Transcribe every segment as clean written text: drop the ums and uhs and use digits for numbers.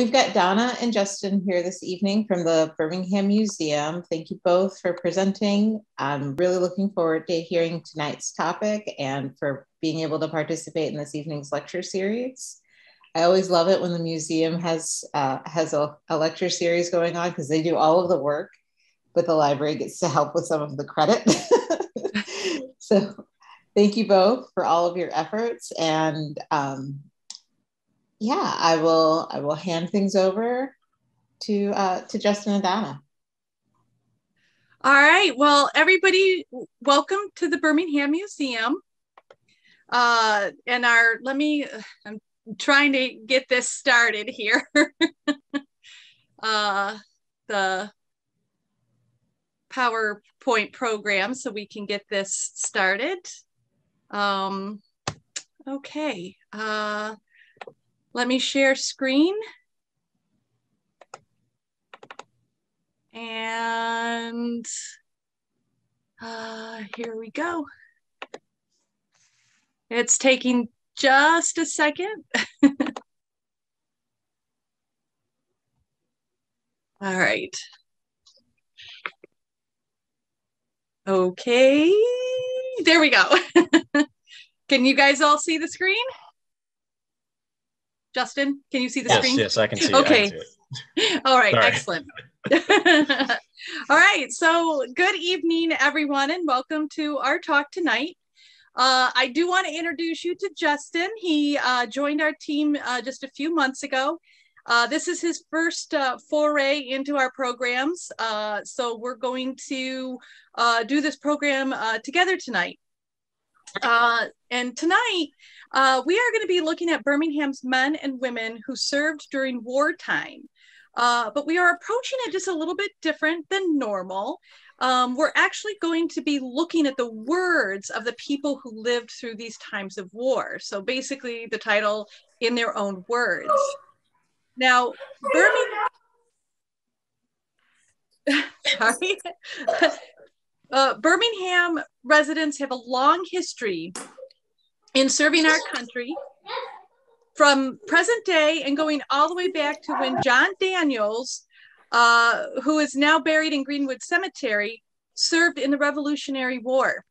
We've got Donna and Justin here this evening from the Birmingham Museum. Thank you both for presenting. I'm really looking forward to hearing tonight's topic and for being able to participate in this evening's lecture series. I always love it when the museum has a lecture series going on because they do all of the work, but the library gets to help with some of the credit. So thank you both for all of your efforts. And yeah, I will hand things over to Justin and Donna. All right, well, everybody, welcome to the Birmingham Museum. I'm trying to get this started here. The PowerPoint program so we can get this started. Okay, let me share screen. And here we go. It's taking just a second. All right. Okay, there we go. Can you guys all see the screen? Justin, can you see the screen? Yes, I can see okay. it. Okay. All right, sorry. Excellent. All right, so good evening, everyone, and welcome to our talk tonight. I do want to introduce you to Justin. He joined our team just a few months ago. This is his first foray into our programs, so we're going to do this program together tonight. And tonight, we are going to be looking at Birmingham's men and women who served during wartime. But we are approaching it just a little bit different than normal. We're actually going to be looking at the words of the people who lived through these times of war. So basically the title, In Their Own Words. Now, Birmingham residents have a long history in serving our country, from present day and going all the way back to when John Daniels, who is now buried in Greenwood Cemetery, served in the Revolutionary War.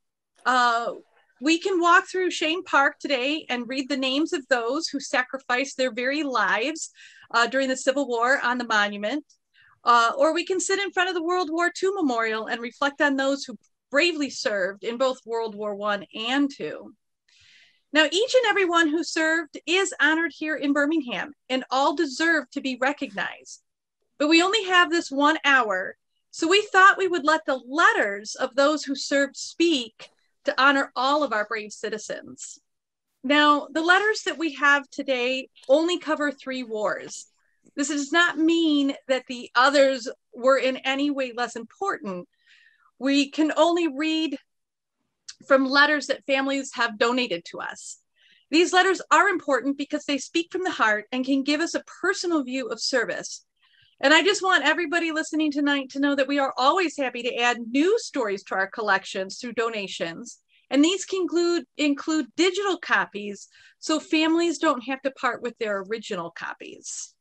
We can walk through Shane Park today and read the names of those who sacrificed their very lives during the Civil War on the monument. Or we can sit in front of the World War II Memorial and reflect on those who bravely served in both World War I and II. Now, each and every one who served is honored here in Birmingham, and all deserve to be recognized. But we only have this 1 hour, so we thought we would let the letters of those who served speak to honor all of our brave citizens. Now, the letters that we have today only cover 3 wars. This does not mean that the others were in any way less important. We can only read from letters that families have donated to us. These letters are important because they speak from the heart and can give us a personal view of service. And I just want everybody listening tonight to know that we are always happy to add new stories to our collections through donations. And these can include digital copies, so families don't have to part with their original copies.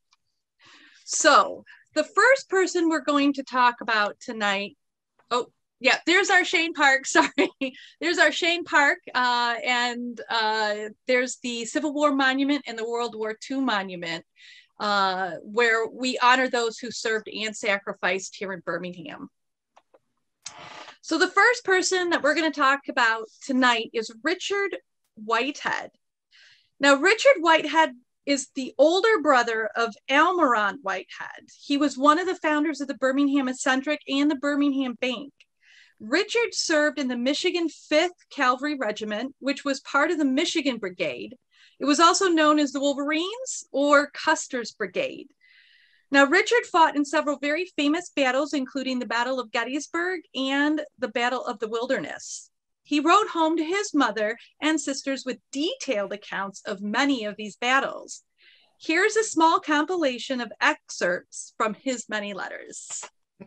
So the first person we're going to talk about tonight, yeah, there's our Shane Park, sorry. There's our Shane Park, and there's the Civil War Monument and the World War II Monument, where we honor those who served and sacrificed here in Birmingham. So the first person that we're gonna talk about tonight is Richard Whitehead. Now, Richard Whitehead is the older brother of Almiron Whitehead. He was one of the founders of the Birmingham Eccentric and the Birmingham Bank. Richard served in the Michigan 5th Cavalry Regiment, which was part of the Michigan Brigade. It was also known as the Wolverines or Custer's Brigade. Now, Richard fought in several very famous battles, including the Battle of Gettysburg and the Battle of the Wilderness. He wrote home to his mother and sisters with detailed accounts of many of these battles. Here's a small compilation of excerpts from his many letters.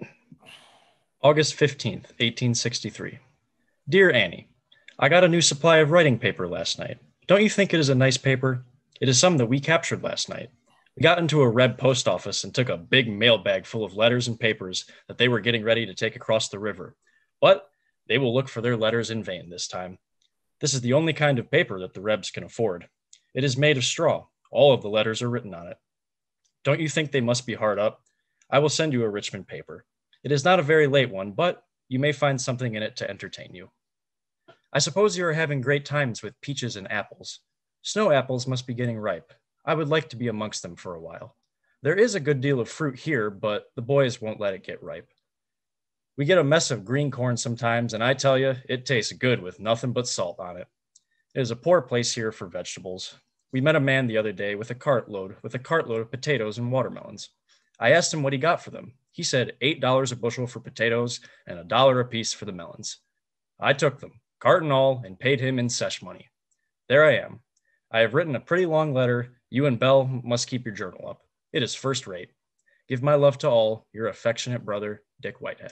August 15th, 1863. Dear Annie, I got a new supply of writing paper last night. Don't you think it is a nice paper? It is some that we captured last night. We got into a Reb post office and took a big mail bag full of letters and papers that they were getting ready to take across the river. But they will look for their letters in vain this time. This is the only kind of paper that the Rebs can afford. It is made of straw. All of the letters are written on it. Don't you think they must be hard up? I will send you a Richmond paper. It is not a very late one, but you may find something in it to entertain you. I suppose you are having great times with peaches and apples. Snow apples must be getting ripe. I would like to be amongst them for a while. There is a good deal of fruit here, but the boys won't let it get ripe. We get a mess of green corn sometimes, and I tell you, it tastes good with nothing but salt on it. It is a poor place here for vegetables. We met a man the other day with a cartload of potatoes and watermelons. I asked him what he got for them. He said $8 a bushel for potatoes and $1 apiece for the melons. I took them, cart and all, and paid him in sesh money. There I am. I have written a pretty long letter. You and Belle must keep your journal up. It is first rate. Give my love to all, your affectionate brother, Dick Whitehead.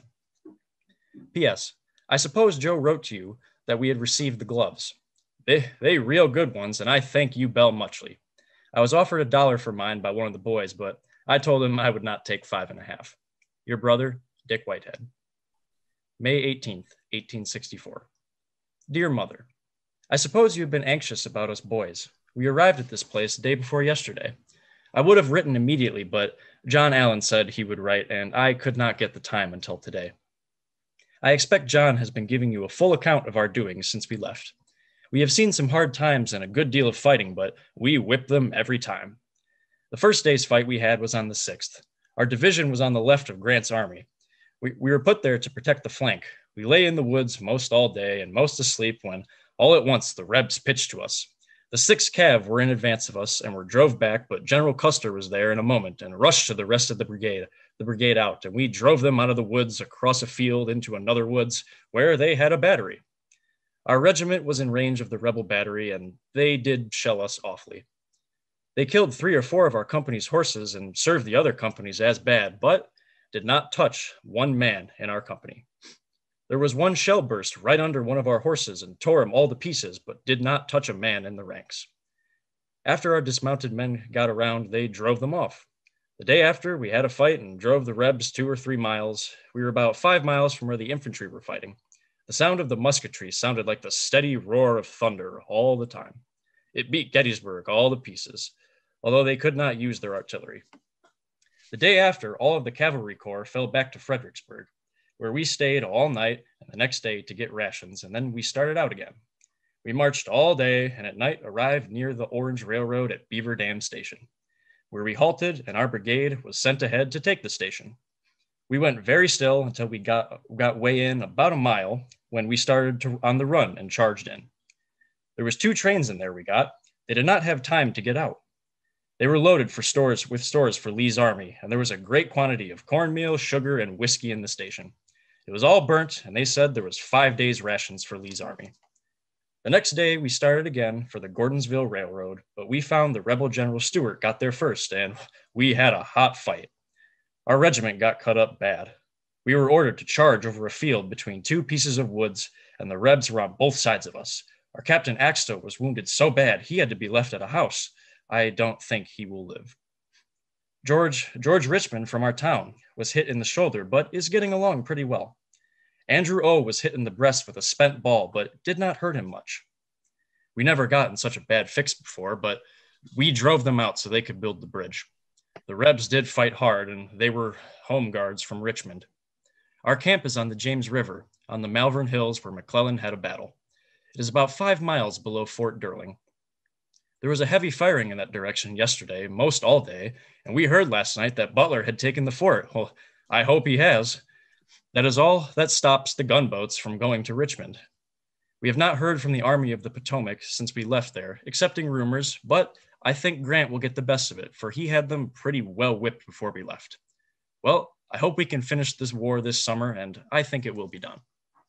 P.S. I suppose Joe wrote to you that we had received the gloves. They real good ones, and I thank you, Belle, muchly. I was offered $1 for mine by one of the boys, but I told him I would not take 5.5. Your brother, Dick Whitehead. May 18th, 1864. Dear Mother, I suppose you have been anxious about us boys. We arrived at this place the day before yesterday. I would have written immediately, but John Allen said he would write, and I could not get the time until today. I expect John has been giving you a full account of our doings since we left. We have seen some hard times and a good deal of fighting, but we whipped them every time. The first day's fight we had was on the 6th. Our division was on the left of Grant's army. We were put there to protect the flank. We lay in the woods most all day and most asleep when, all at once, the Rebs pitched to us. The 6th Cav were in advance of us and were drove back, but General Custer was there in a moment and rushed to the rest of the brigade out, and we drove them out of the woods across a field into another woods where they had a battery. Our regiment was in range of the rebel battery, and they did shell us awfully. They killed 3 or 4 of our company's horses and served the other companies as bad, but did not touch one man in our company. There was one shell burst right under one of our horses and tore him all to pieces, but did not touch a man in the ranks. After our dismounted men got around, they drove them off. The day after, we had a fight and drove the Rebs 2 or 3 miles. We were about 5 miles from where the infantry were fighting. The sound of the musketry sounded like the steady roar of thunder all the time. It beat Gettysburg all to pieces, although they could not use their artillery. The day after, all of the cavalry corps fell back to Fredericksburg, where we stayed all night and the next day to get rations, and then we started out again. We marched all day and at night arrived near the Orange Railroad at Beaver Dam Station, where we halted and our brigade was sent ahead to take the station. We went very still until we got way in about a mile when we started on the run and charged in. There was 2 trains in there we got. They did not have time to get out. They were loaded with stores for Lee's army, and there was a great quantity of cornmeal, sugar, and whiskey in the station. It was all burnt, and they said there was 5 days' rations for Lee's army. The next day, we started again for the Gordonsville Railroad, but we found the rebel General Stewart got there first, and we had a hot fight. Our regiment got cut up bad. We were ordered to charge over a field between 2 pieces of woods, and the Rebs were on both sides of us. Our Captain Axtell was wounded so bad he had to be left at a house. I don't think he will live. George Richmond from our town was hit in the shoulder, but is getting along pretty well. Andrew O. was hit in the breast with a spent ball, but did not hurt him much. We never got in such a bad fix before, but we drove them out so they could build the bridge. The Rebs did fight hard, and they were home guards from Richmond. Our camp is on the James River, on the Malvern Hills where McClellan had a battle. It is about 5 miles below Fort Derling. There was a heavy firing in that direction yesterday, most all day, and we heard last night that Butler had taken the fort. Well, I hope he has. That is all that stops the gunboats from going to Richmond. We have not heard from the Army of the Potomac since we left there, excepting rumors, but I think Grant will get the best of it, for he had them pretty well whipped before we left. Well, I hope we can finish this war this summer, and I think it will be done.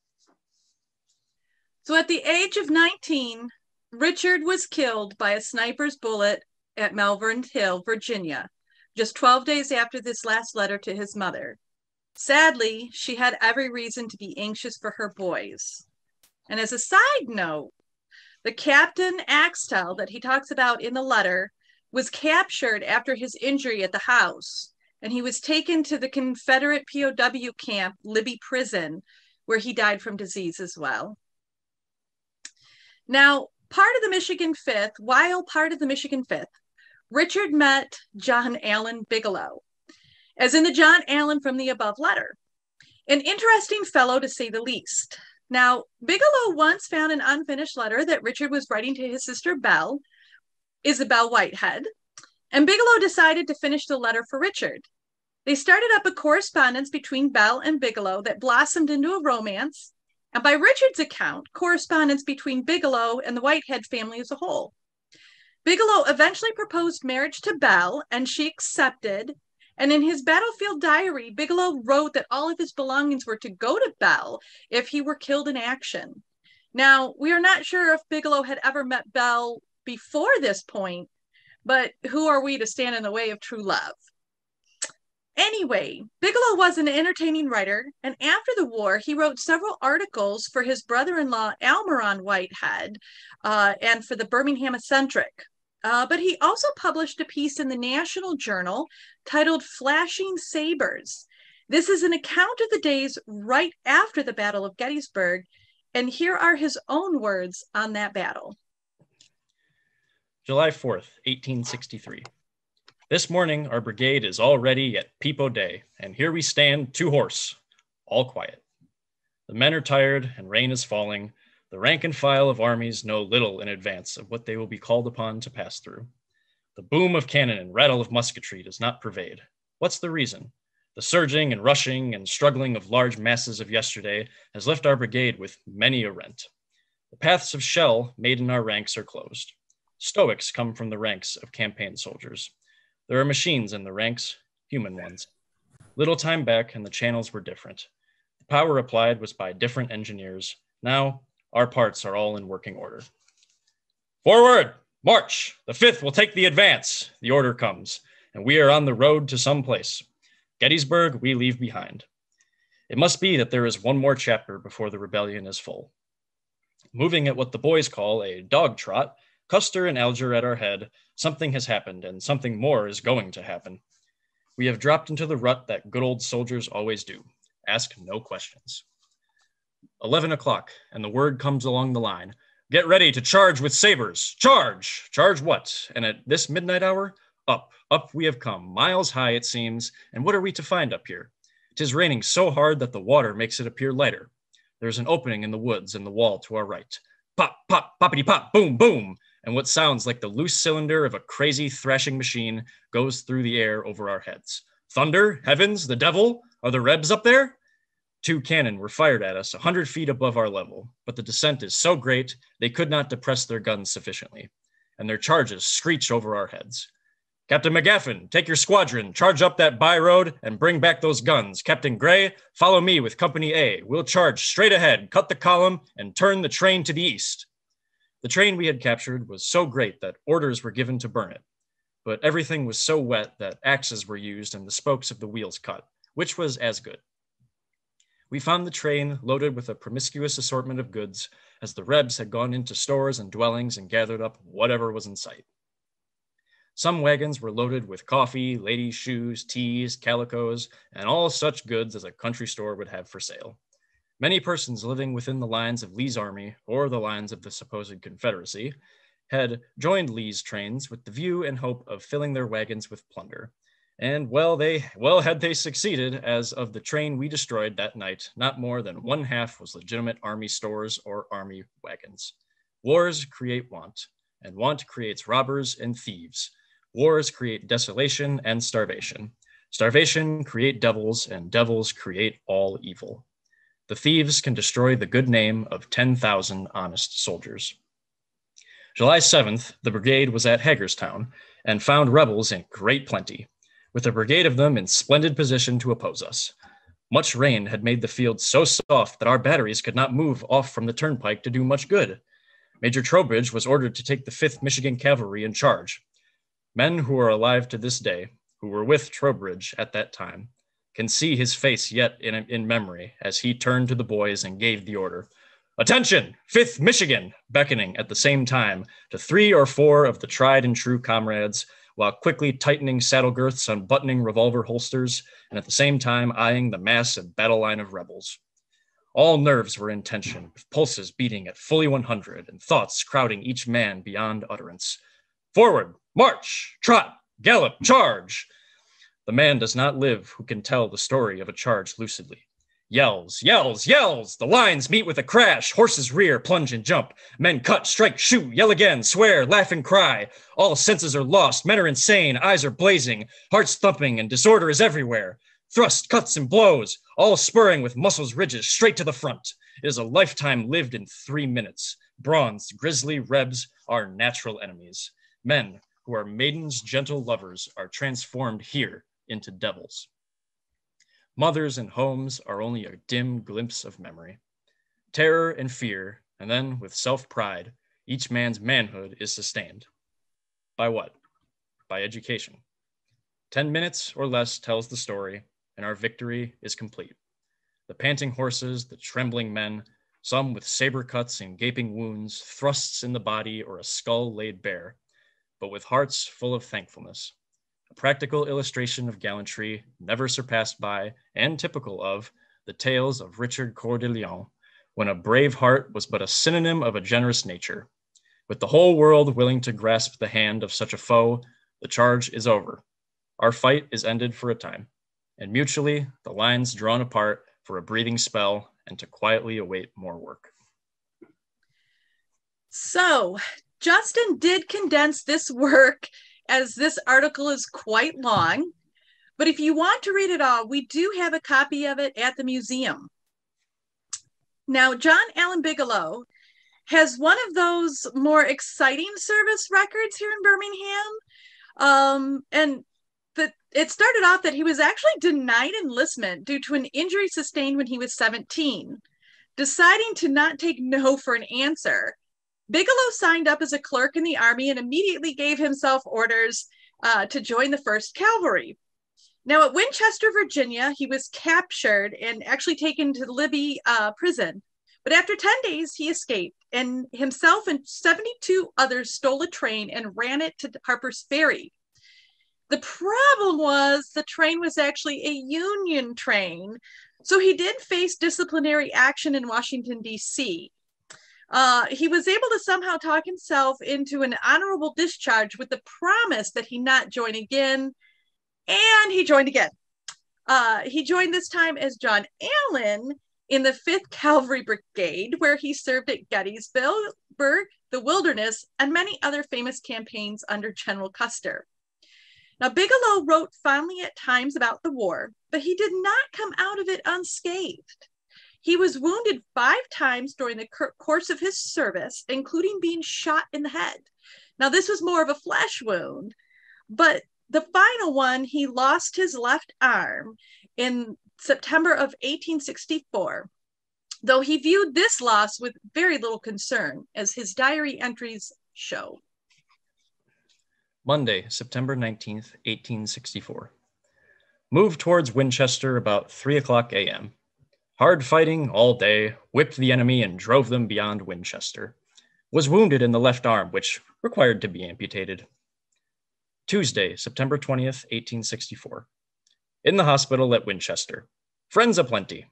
So at the age of 19, Richard was killed by a sniper's bullet at Malvern Hill, Virginia, just 12 days after this last letter to his mother. Sadly, she had every reason to be anxious for her boys. And as a side note, the Captain Axtell that he talks about in the letter was captured after his injury at the house, and he was taken to the Confederate POW camp, Libby Prison, where he died from disease as well. Now, while part of the Michigan Fifth, Richard met John Allen Bigelow, as in the John Allen from the above letter. An interesting fellow, to say the least. Now, Bigelow once found an unfinished letter that Richard was writing to his sister Belle, Isabel Whitehead, and Bigelow decided to finish the letter for Richard. They started up a correspondence between Belle and Bigelow that blossomed into a romance, and by Richard's account, correspondence between Bigelow and the Whitehead family as a whole. Bigelow eventually proposed marriage to Belle, and she accepted. And in his battlefield diary, Bigelow wrote that all of his belongings were to go to Belle if he were killed in action. Now, we are not sure if Bigelow had ever met Belle before this point, but who are we to stand in the way of true love? Anyway, Bigelow was an entertaining writer, and after the war, he wrote several articles for his brother-in-law, Almiron Whitehead, and for the Birmingham Eccentric. But he also published a piece in the National Journal titled Flashing Sabers. This is an account of the days right after the Battle of Gettysburg, and here are his own words on that battle. July 4th, 1863. This morning, our brigade is all ready at peep o' day, and here we stand to horse, all quiet. The men are tired, and rain is falling. The rank and file of armies know little in advance of what they will be called upon to pass through. The boom of cannon and rattle of musketry does not pervade. What's the reason? The surging and rushing and struggling of large masses of yesterday has left our brigade with many a rent. The paths of shell made in our ranks are closed. Stoics come from the ranks of campaign soldiers. There are machines in the ranks, human ones. Little time back, and the channels were different. The power applied was by different engineers. Now, our parts are all in working order. Forward, march! The 5th will take the advance. The order comes, and we are on the road to some place. Gettysburg we leave behind. It must be that there is one more chapter before the rebellion is full. Moving at what the boys call a dog trot, Custer and Alger at our head, something has happened, and something more is going to happen. We have dropped into the rut that good old soldiers always do. Ask no questions. 11 o'clock, and the word comes along the line. Get ready to charge with sabers. Charge! Charge what? And at this midnight hour, up we have come, miles high it seems, and what are we to find up here? 'Tis raining so hard that the water makes it appear lighter. There's an opening in the woods in the wall to our right. Pop, pop, poppity pop, boom, boom, and what sounds like the loose cylinder of a crazy thrashing machine goes through the air over our heads. Thunder, heavens, the devil, are the Rebs up there? 2 cannon were fired at us 100 feet above our level, but the descent is so great they could not depress their guns sufficiently, and their charges screech over our heads. Captain McGaffin, take your squadron, charge up that by road, and bring back those guns. Captain Gray, follow me with Company A. We'll charge straight ahead, cut the column, and turn the train to the east. The train we had captured was so great that orders were given to burn it, but everything was so wet that axes were used and the spokes of the wheels cut, which was as good. We found the train loaded with a promiscuous assortment of goods, as the Rebs had gone into stores and dwellings and gathered up whatever was in sight. Some wagons were loaded with coffee, ladies' shoes, teas, calicos, and all such goods as a country store would have for sale. Many persons living within the lines of Lee's army, or the lines of the supposed Confederacy, had joined Lee's trains with the view and hope of filling their wagons with plunder. And well had they succeeded, as of the train we destroyed that night, not more than 1/2 was legitimate army stores or army wagons. Wars create want, and want creates robbers and thieves. Wars create desolation and starvation. Starvation create devils, and devils create all evil. The thieves can destroy the good name of 10,000 honest soldiers. July 7th, the brigade was at Hagerstown and found rebels in great plenty, with a brigade of them in splendid position to oppose us. Much rain had made the field so soft that our batteries could not move off from the turnpike to do much good. Major Trowbridge was ordered to take the 5th Michigan Cavalry in charge. Men who are alive to this day, who were with Trowbridge at that time, can see his face yet in memory as he turned to the boys and gave the order, "Attention, 5th Michigan," beckoning at the same time to 3 or 4 of the tried and true comrades while quickly tightening saddle girths, unbuttoning revolver holsters, and at the same time eyeing the massive battle line of rebels. All nerves were in tension, with pulses beating at fully 100 and thoughts crowding each man beyond utterance. Forward, march, trot, gallop, charge! The man does not live who can tell the story of a charge lucidly. Yells, yells, yells! The lines meet with a crash. Horses rear, plunge, and jump. Men cut, strike, shoot, yell again, swear, laugh, and cry. All senses are lost. Men are insane. Eyes are blazing. Hearts thumping, and disorder is everywhere. Thrust, cuts, and blows, all spurring with muscles ridges straight to the front. It is a lifetime lived in 3 minutes. Bronzed, grisly rebs are natural enemies. Men who are maidens' gentle lovers are transformed here into devils. Mothers and homes are only a dim glimpse of memory. Terror and fear, and then with self-pride, each man's manhood is sustained. By what? By education. 10 minutes or less tells the story, and our victory is complete. The panting horses, the trembling men, some with saber cuts and gaping wounds, thrusts in the body, or a skull laid bare, but with hearts full of thankfulness. A practical illustration of gallantry, never surpassed by, and typical of, the tales of Richard Coeur de Lion, when a brave heart was but a synonym of a generous nature. With the whole world willing to grasp the hand of such a foe, the charge is over. Our fight is ended for a time, and mutually, the lines drawn apart for a breathing spell and to quietly await more work. So, Justin did condense this work, as this article is quite long, but if you want to read it all, we do have a copy of it at the museum. Now, John Allen Bigelow has one of those more exciting service records here in Birmingham, and it started off that he was actually denied enlistment due to an injury sustained when he was 17. Deciding to not take no for an answer, Bigelow signed up as a clerk in the Army and immediately gave himself orders to join the 1st Cavalry. Now, at Winchester, Virginia, he was captured and actually taken to Libby prison. But after 10 days, he escaped, and himself and 72 others stole a train and ran it to Harper's Ferry. The problem was the train was actually a Union train, so he did face disciplinary action in Washington, D.C. He was able to somehow talk himself into an honorable discharge with the promise that he not join again, and he joined again. He joined this time as John Allen in the 5th Cavalry Brigade, where he served at Gettysburg, the Wilderness, and many other famous campaigns under General Custer. Now, Bigelow wrote fondly at times about the war, but he did not come out of it unscathed. He was wounded 5 times during the course of his service, including being shot in the head. Now, this was more of a flesh wound, but the final one, he lost his left arm in September of 1864, though he viewed this loss with very little concern, as his diary entries show. Monday, September 19th, 1864. Moved towards Winchester about 3 o'clock a.m. Hard fighting all day, whipped the enemy and drove them beyond Winchester. Was wounded in the left arm, which required to be amputated. Tuesday, September 20th, 1864. In the hospital at Winchester. Friends aplenty.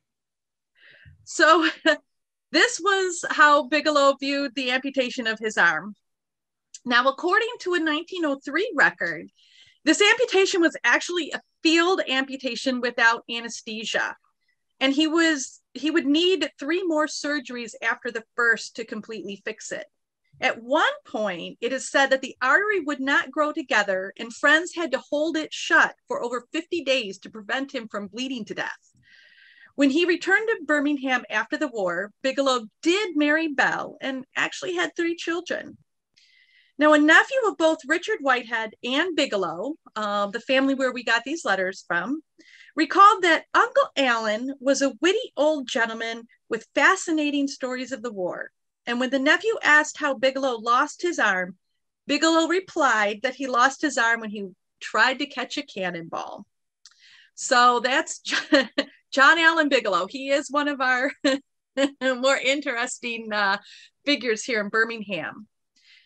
So this was how Bigelow viewed the amputation of his arm. Now, according to a 1903 record, this amputation was actually a field amputation without anesthesia. And he would need 3 more surgeries after the first to completely fix it. At one point, it is said that the artery would not grow together, and friends had to hold it shut for over 50 days to prevent him from bleeding to death. When he returned to Birmingham after the war, Bigelow did marry Belle and actually had 3 children. Now, a nephew of both Richard Whitehead and Bigelow, the family where we got these letters from, recalled that Uncle Allen was a witty old gentleman with fascinating stories of the war. And when the nephew asked how Bigelow lost his arm, Bigelow replied that he lost his arm when he tried to catch a cannonball. So that's John Allen Bigelow. He is one of our more interesting figures here in Birmingham.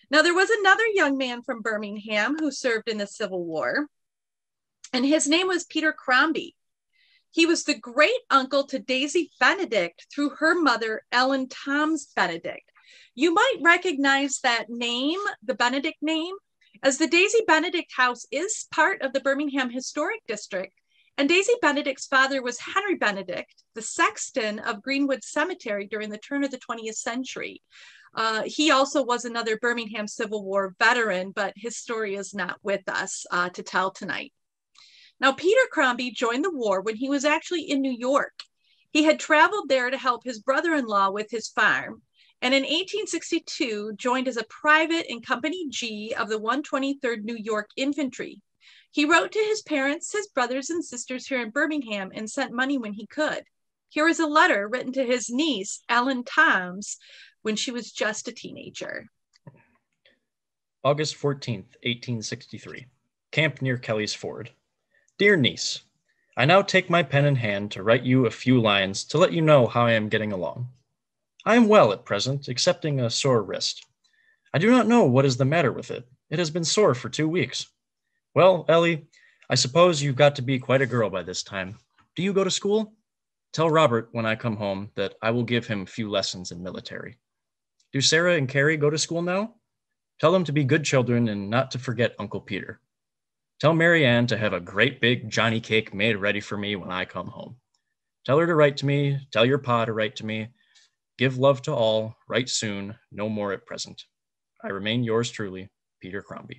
Now, there was another young man from Birmingham who served in the Civil War, and his name was Peter Crombie. He was the great uncle to Daisy Benedict through her mother, Ellen Toms Benedict. You might recognize that name, the Benedict name, as the Daisy Benedict house is part of the Birmingham Historic District. And Daisy Benedict's father was Henry Benedict, the sexton of Greenwood Cemetery during the turn of the 20th century. He also was another Birmingham Civil War veteran, but his story is not with us to tell tonight. Now, Peter Crombie joined the war when he was actually in New York. He had traveled there to help his brother-in-law with his farm, and in 1862 joined as a private in Company G of the 123rd New York Infantry. He wrote to his parents, his brothers and sisters here in Birmingham, and sent money when he could. Here is a letter written to his niece, Ellen Toms, when she was just a teenager. August 14th, 1863. Camp near Kelly's Ford. Dear niece, I now take my pen in hand to write you a few lines to let you know how I am getting along. I am well at present, excepting a sore wrist. I do not know what is the matter with it. It has been sore for 2 weeks. Well, Ellie, I suppose you've got to be quite a girl by this time. Do you go to school? Tell Robert when I come home that I will give him a few lessons in military. Do Sarah and Carrie go to school now? Tell them to be good children and not to forget Uncle Peter. Tell Mary Ann to have a great big Johnny cake made ready for me when I come home. Tell her to write to me. Tell your pa to write to me. Give love to all. Write soon. No more at present. I remain yours truly, Peter Crombie.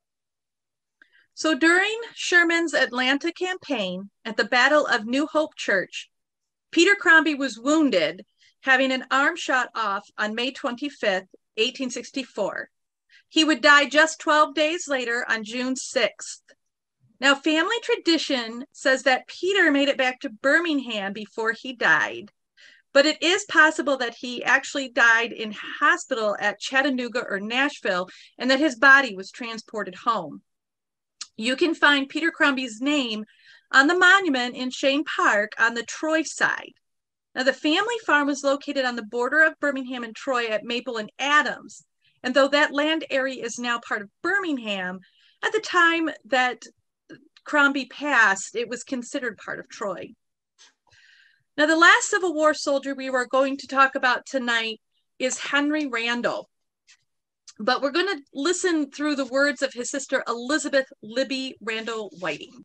So during Sherman's Atlanta campaign at the Battle of New Hope Church, Peter Crombie was wounded, having an arm shot off on May 25th, 1864. He would die just 12 days later on June 6th. Now, family tradition says that Peter made it back to Birmingham before he died, but it is possible that he actually died in hospital at Chattanooga or Nashville and that his body was transported home. You can find Peter Crombie's name on the monument in Cheyne Park on the Troy side. Now, the family farm was located on the border of Birmingham and Troy at Maple and Adams. And though that land area is now part of Birmingham, at the time that Crombie passed, it was considered part of Troy. Now, the last Civil War soldier we were going to talk about tonight is Henry Randall. But we're going to listen through the words of his sister, Elizabeth Libby Randall Whiting.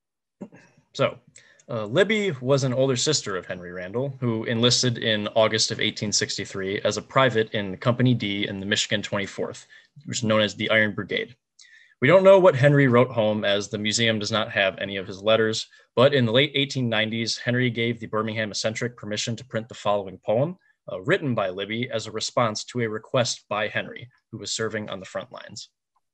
So, Libby was an older sister of Henry Randall, who enlisted in August of 1863 as a private in Company D in the Michigan 24th, which is known as the Iron Brigade. We don't know what Henry wrote home, as the museum does not have any of his letters, but in the late 1890s, Henry gave the Birmingham Eccentric permission to print the following poem, written by Libby as a response to a request by Henry, who was serving on the front lines.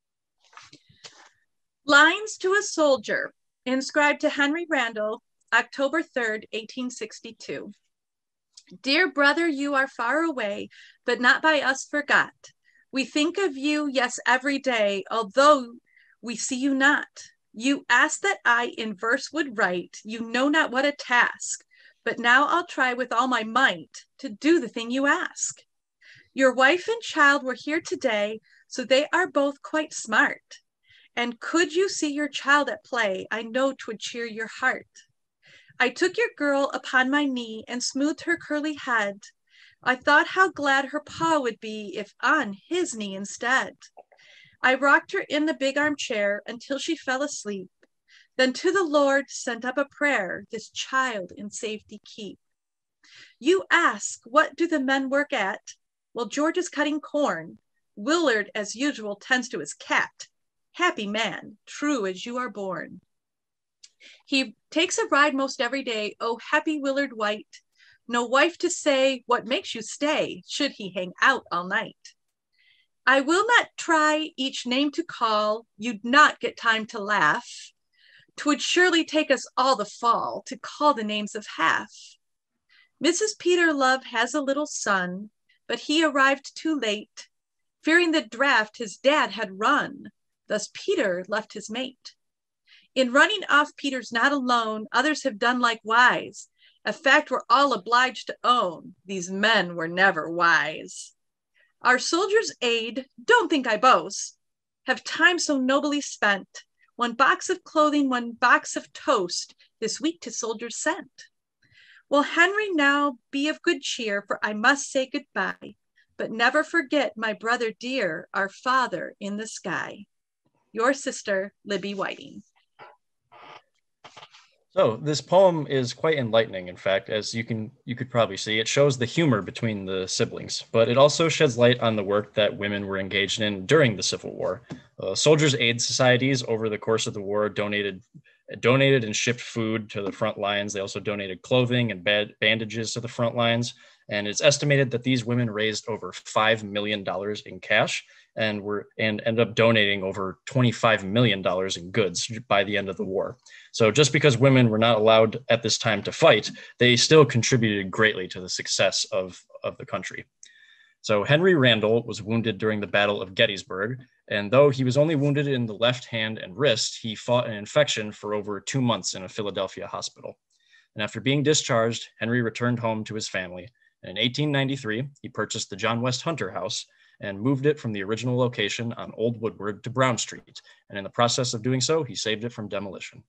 Lines to a Soldier, inscribed to Henry Randall, October 3rd, 1862. Dear brother, you are far away, but not by us forgot. We think of you, yes, every day, although we see you not. You asked that I in verse would write, you know not what a task, but now I'll try with all my might to do the thing you ask. Your wife and child were here today, so they are both quite smart. And could you see your child at play, I know 'twould cheer your heart. I took your girl upon my knee and smoothed her curly head. I thought how glad her pa would be if on his knee instead. I rocked her in the big armchair until she fell asleep, then to the Lord sent up a prayer, this child in safety keep. You ask, what do the men work at? Well, George is cutting corn. Willard, as usual, tends to his cat. Happy man, true as you are born. He takes a ride most every day, oh, happy Willard White. No wife to say, what makes you stay, should he hang out all night. I will not try each name to call, you'd not get time to laugh. 'Twould surely take us all the fall to call the names of half. Mrs. Peter Love has a little son, but he arrived too late, fearing the draft his dad had run. Thus Peter left his mate. In running off, Peter's not alone. Others have done likewise. A fact we're all obliged to own. These men were never wise. Our soldiers' aid, don't think I boast, have time so nobly spent. 1 box of clothing, 1 box of toast, this week to soldiers sent. Will Henry now be of good cheer, for I must say goodbye, but never forget my brother dear, our Father in the sky. Your sister, Libby Whiting. So this poem is quite enlightening, in fact, as you could probably see. It shows the humor between the siblings, but it also sheds light on the work that women were engaged in during the Civil War. Soldiers' aid societies over the course of the war donated and shipped food to the front lines. They also donated clothing and bandages to the front lines. And it's estimated that these women raised over $5 million in cash and ended up donating over $25 million in goods by the end of the war. So just because women were not allowed at this time to fight, they still contributed greatly to the success of the country. So Henry Randall was wounded during the Battle of Gettysburg, and though he was only wounded in the left hand and wrist, he fought an infection for over 2 months in a Philadelphia hospital. And after being discharged, Henry returned home to his family. And in 1893, he purchased the John West Hunter House and moved it from the original location on Old Woodward to Brown Street. And in the process of doing so, he saved it from demolition.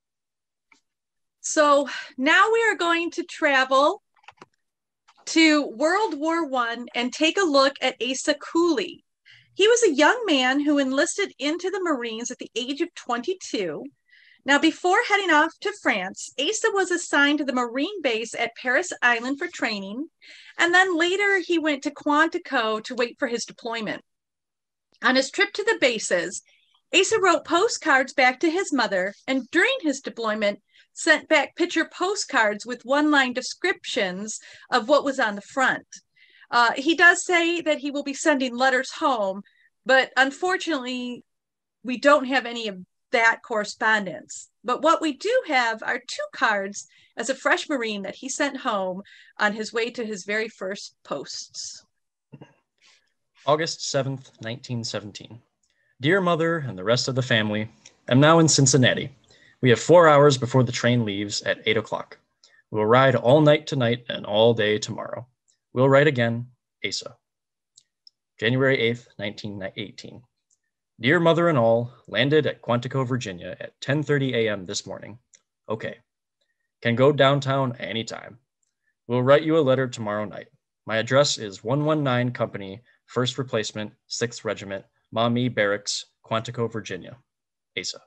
So now we are going to travel to World War I and take a look at Asa Cooley. He was a young man who enlisted into the Marines at the age of 22. Now, before heading off to France, Asa was assigned to the Marine base at Paris Island for training, and then later he went to Quantico to wait for his deployment. On his trip to the bases, Asa wrote postcards back to his mother, and during his deployment, sent back picture postcards with one-line descriptions of what was on the front. He does say that he will be sending letters home, but unfortunately, we don't have any of that correspondence. But what we do have are 2 cards as a fresh Marine that he sent home on his way to his very first posts. August 7th, 1917. Dear Mother and the rest of the family, I'm now in Cincinnati. We have 4 hours before the train leaves at 8 o'clock. We'll ride all night tonight and all day tomorrow. We'll write again, Asa. January 8th, 1918. Dear Mother and all, landed at Quantico, Virginia at 10:30 a.m. this morning. Okay. Can go downtown anytime. We'll write you a letter tomorrow night. My address is 119 Company, 1st Replacement, 6th Regiment, Maumee Barracks, Quantico, Virginia. Asa.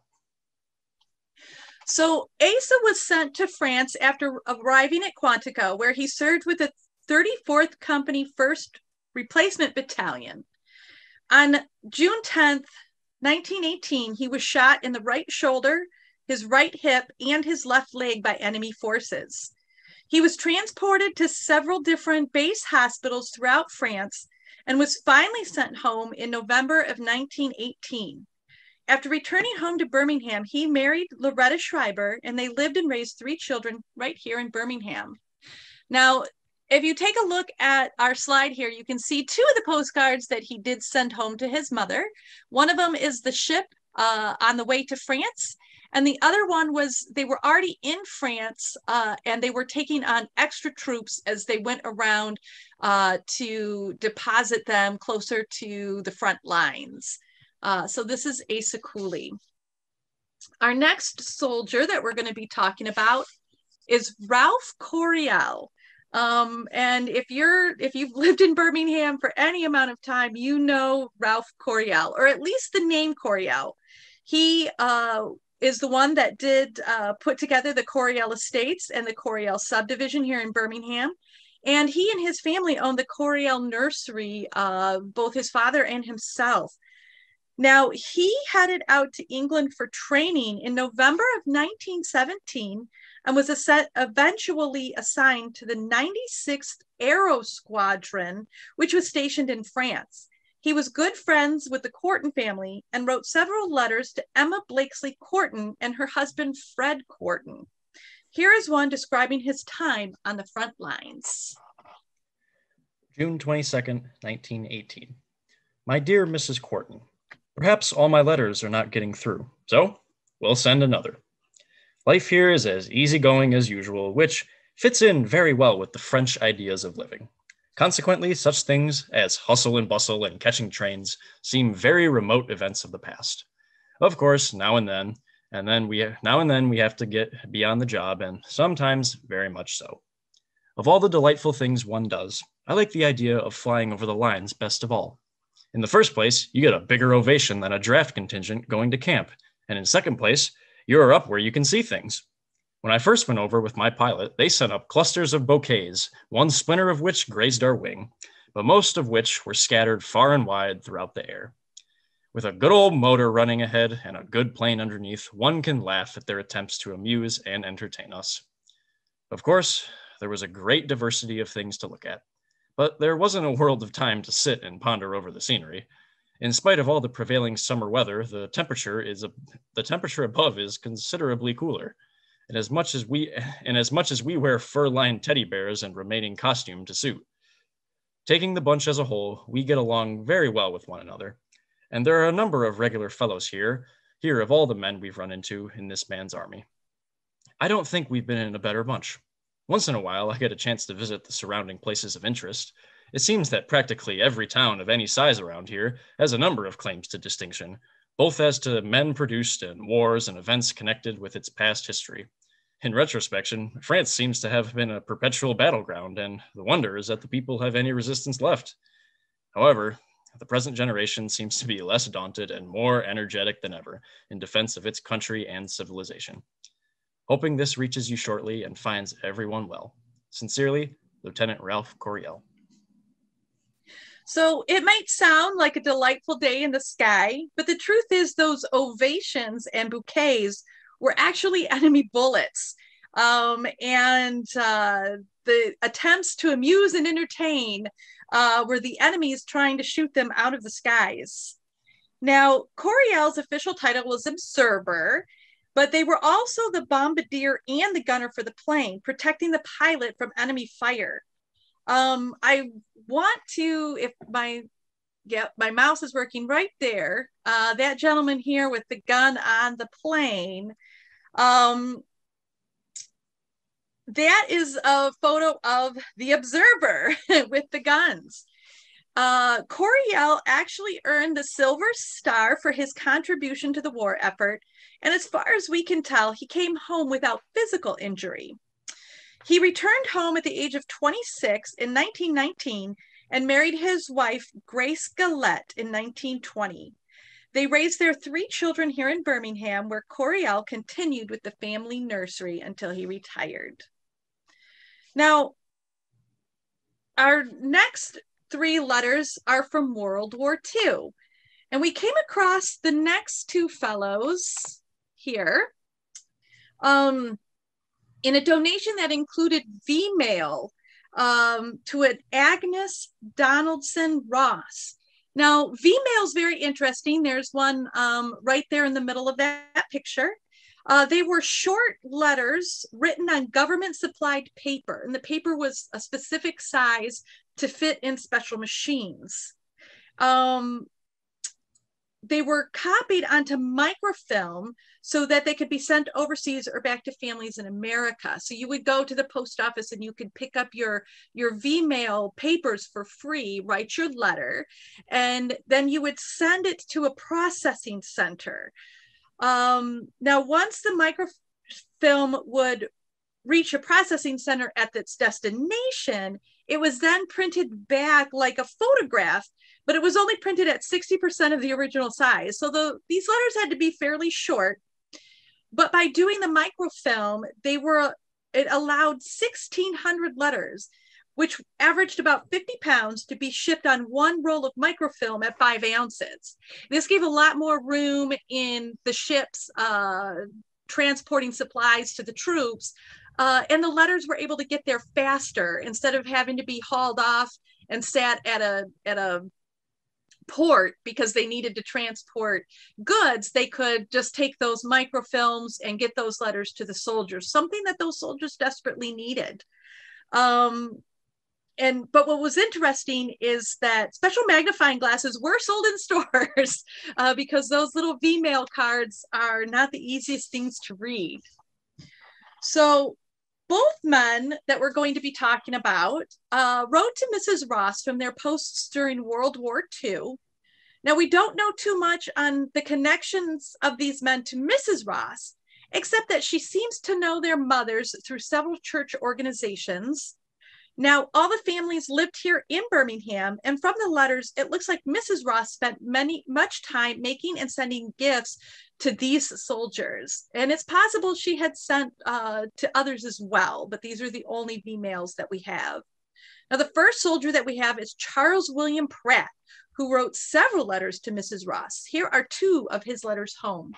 So Asa was sent to France after arriving at Quantico, where he served with the 34th Company 1st Replacement Battalion. On June 10th, 1918, he was shot in the right shoulder, his right hip, and his left leg by enemy forces. He was transported to several different base hospitals throughout France and was finally sent home in November of 1918. After returning home to Birmingham, he married Loretta Schreiber, and they lived and raised 3 children right here in Birmingham. Now, if you take a look at our slide here, you can see 2 of the postcards that he did send home to his mother. One of them is the ship on the way to France. And the other one was they were already in France and they were taking on extra troops as they went around to deposit them closer to the front lines. So this is Asa Cooley. Our next soldier that we're going to be talking about is Ralph Coryell. And if you've lived in Birmingham for any amount of time, you know Ralph Coryell, or at least the name Coryell. He is the one that did put together the Coryell Estates and the Coryell subdivision here in Birmingham. And he and his family owned the Coryell Nursery, both his father and himself. Now, he headed out to England for training in November of 1917 and was eventually assigned to the 96th Aero Squadron, which was stationed in France. He was good friends with the Corton family and wrote several letters to Emma Blakesley Corton and her husband, Fred Corton. Here is one describing his time on the front lines. June 22nd, 1918. My dear Mrs. Corton, perhaps all my letters are not getting through, so we'll send another. Life here is as easygoing as usual, which fits in very well with the French ideas of living. Consequently, such things as hustle and bustle and catching trains seem very remote events of the past. Of course, now and then we have to get beyond the job, and sometimes very much so. Of all the delightful things one does, I like the idea of flying over the lines best of all. In the first place, you get a bigger ovation than a draft contingent going to camp, and in second place, you are up where you can see things. When I first went over with my pilot, they sent up clusters of bouquets, one splinter of which grazed our wing, but most of which were scattered far and wide throughout the air. With a good old motor running ahead and a good plane underneath, one can laugh at their attempts to amuse and entertain us. Of course, there was a great diversity of things to look at, but there wasn't a world of time to sit and ponder over the scenery. In spite of all the prevailing summer weather, the temperature above is considerably cooler. And as much as we wear fur-lined teddy bears and remaining costume to suit. Taking the bunch as a whole, we get along very well with one another. And there are a number of regular fellows here of all the men we've run into in this man's army. I don't think we've been in a better bunch. Once in a while, I get a chance to visit the surrounding places of interest. It seems that practically every town of any size around here has a number of claims to distinction, both as to men produced and wars and events connected with its past history. In retrospection, France seems to have been a perpetual battleground, and the wonder is that the people have any resistance left. However, the present generation seems to be less daunted and more energetic than ever in defense of its country and civilization. Hoping this reaches you shortly and finds everyone well. Sincerely, Lieutenant Ralph Coryell. So it might sound like a delightful day in the sky, but the truth is those ovations and bouquets were actually enemy bullets. The attempts to amuse and entertain were the enemies trying to shoot them out of the skies. Now, Coryell's official title was observer, but they were also the bombardier and the gunner for the plane, protecting the pilot from enemy fire. I want to, if my mouse is working right there, that gentleman here with the gun on the plane, that is a photo of the observer with the guns. Coryell actually earned the Silver Star for his contribution to the war effort, and as far as we can tell, he came home without physical injury. He returned home at the age of 26 in 1919 and married his wife, Grace Gillette, in 1920. They raised their 3 children here in Birmingham, where Coryell continued with the family nursery until he retired. Now, our next 3 letters are from World War II. And we came across the next 2 fellows here in a donation that included V-mail to an Agnes Donaldson Ross. Now, V-mail is very interesting. There's one right there in the middle of that picture. They were short letters written on government supplied paper, and the paper was a specific size to fit in special machines. They were copied onto microfilm so that they could be sent overseas or back to families in America. So you would go to the post office and you could pick up your V-mail papers for free, write your letter, and then you would send it to a processing center. Now, once the microfilm would reach a processing center at its destination, it was then printed back like a photograph, but it was only printed at 60% of the original size. So these letters had to be fairly short, but by doing the microfilm, it allowed 1,600 letters, which averaged about 50 pounds, to be shipped on one roll of microfilm at 5 ounces. This gave a lot more room in the ships transporting supplies to the troops, and the letters were able to get there faster instead of having to be hauled off and sat at a port because they needed to transport goods. They could just take those microfilms and get those letters to the soldiers, something that those soldiers desperately needed. But what was interesting is that special magnifying glasses were sold in stores because those little V-mail cards are not the easiest things to read. So both men that we're going to be talking about wrote to Mrs. Ross from their posts during World War II. Now, we don't know too much on the connections of these men to Mrs. Ross, except that she seems to know their mothers through several church organizations. Now, all the families lived here in Birmingham, and from the letters, it looks like Mrs. Ross spent much time making and sending gifts to these soldiers. And it's possible she had sent to others as well, but these are the only females that we have. Now, the first soldier that we have is Charles William Pratt, who wrote several letters to Mrs. Ross. Here are two of his letters home.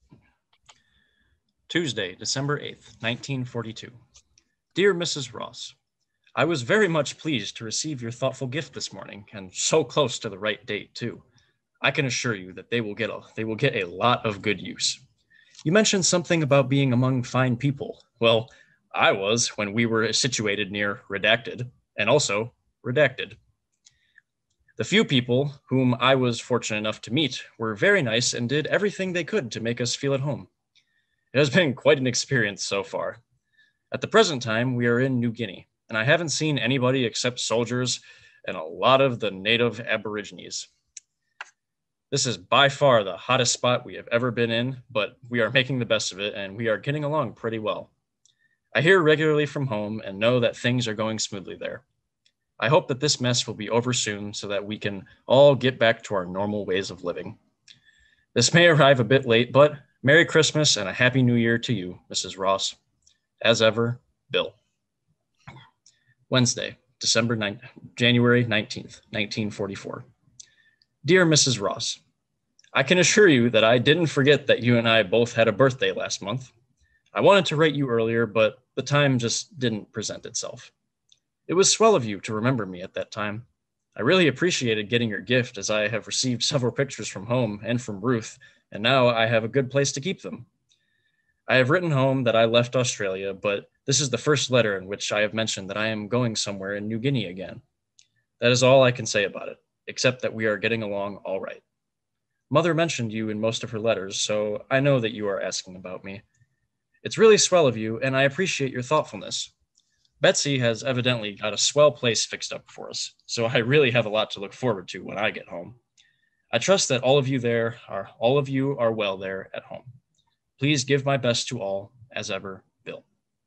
Tuesday, December 8th, 1942. Dear Mrs. Ross, I was very much pleased to receive your thoughtful gift this morning, and so close to the right date, too. I can assure you that they will get a lot of good use. You mentioned something about being among fine people. Well, I was when we were situated near Redacted, and also Redacted. The few people whom I was fortunate enough to meet were very nice and did everything they could to make us feel at home. It has been quite an experience so far. At the present time, we are in New Guinea, and I haven't seen anybody except soldiers and a lot of the native aborigines. This is by far the hottest spot we have ever been in, but we are making the best of it, and we are getting along pretty well. I hear regularly from home and know that things are going smoothly there. I hope that this mess will be over soon so that we can all get back to our normal ways of living. This may arrive a bit late, but Merry Christmas and a Happy New Year to you, Mrs. Ross. As ever, Bill. Wednesday, January 19th, 1944. Dear Mrs. Ross, I can assure you that I didn't forget that you and I both had a birthday last month. I wanted to write you earlier, but the time just didn't present itself. It was swell of you to remember me at that time. I really appreciated getting your gift, as I have received several pictures from home and from Ruth, and now I have a good place to keep them. I have written home that I left Australia, but this is the first letter in which I have mentioned that I am going somewhere in New Guinea again. That is all I can say about it, except that we are getting along all right. Mother mentioned you in most of her letters, so I know that you are asking about me. It's really swell of you, and I appreciate your thoughtfulness. Betsy has evidently got a swell place fixed up for us, so I really have a lot to look forward to when I get home. I trust that all of you are well there at home. Please give my best to all, as ever, Bill.